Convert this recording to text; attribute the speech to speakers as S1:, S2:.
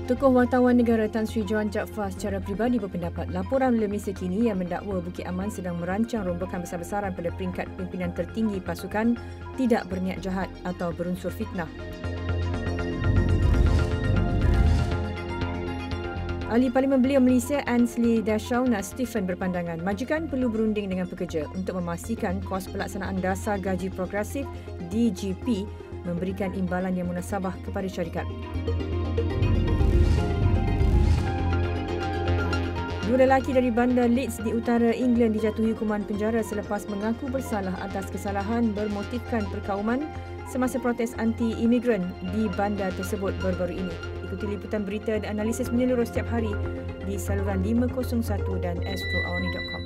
S1: Tokoh Wartawan Negara Tan Sri Johan Jaafar secara peribadi berpendapat laporan oleh Malaysia kini yang mendakwa Bukit Aman sedang merancang rombakan besar-besaran pada peringkat pimpinan tertinggi pasukan tidak berniat jahat atau berunsur fitnah. Ahli Parlimen Belia Malaysia Ansley Dashauna Stephen berpandangan majikan perlu berunding dengan pekerja untuk memastikan kos pelaksanaan dasar gaji progresif DGP memberikan imbalan yang munasabah kepada syarikat. Dua lelaki dari bandar Leeds di utara England dijatuhi hukuman penjara selepas mengaku bersalah atas kesalahan bermotifkan perkauman semasa protes anti-imigran di bandar tersebut baru-baru ini. Ikuti liputan berita dan analisis menyeluruh setiap hari di saluran 501 dan astroawani.com.